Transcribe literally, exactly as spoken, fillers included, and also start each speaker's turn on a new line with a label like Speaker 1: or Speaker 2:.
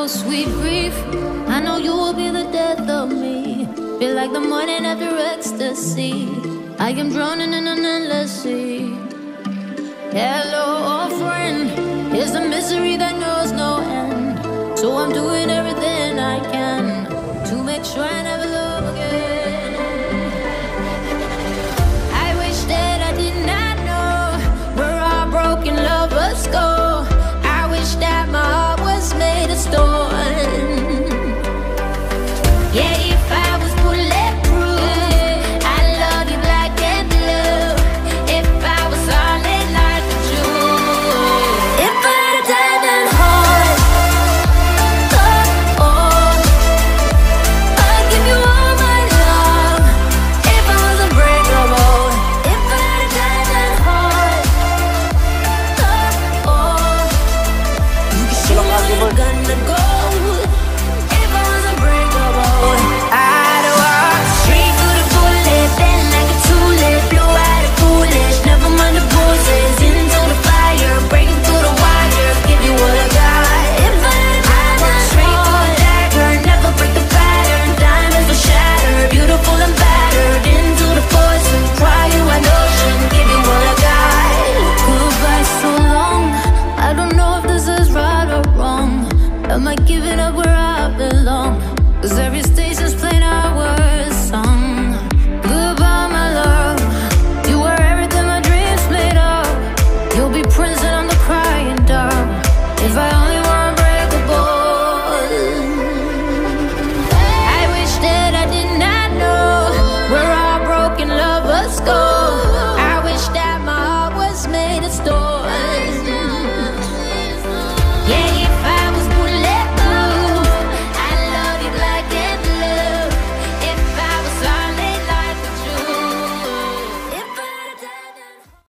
Speaker 1: sweet grief. I know you will be the death of me. Feel like the morning after ecstasy. I am drowning in an endless sea. Hello, old friend. Here's the misery that knows no end. So I'm doing everything I can to make sure I